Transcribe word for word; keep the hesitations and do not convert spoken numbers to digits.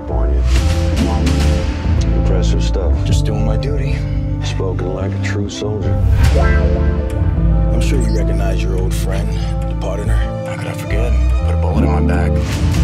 up on you. Impressive stuff. Just doing my duty. Spoken like a true soldier. I'm sure you recognize your old friend, the partner. How could I forget? Put a bullet in my back.